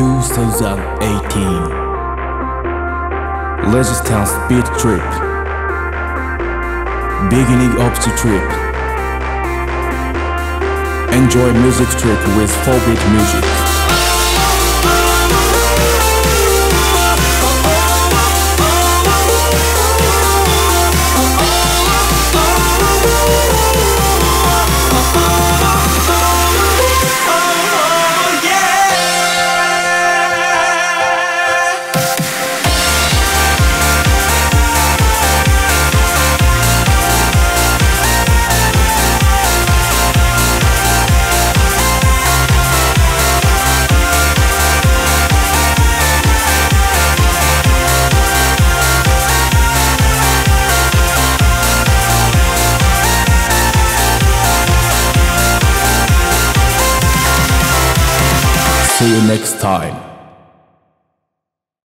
2018 Resistance Beat Trip. Beginning of the trip. Enjoy music trip with 4-beat music. See you next time.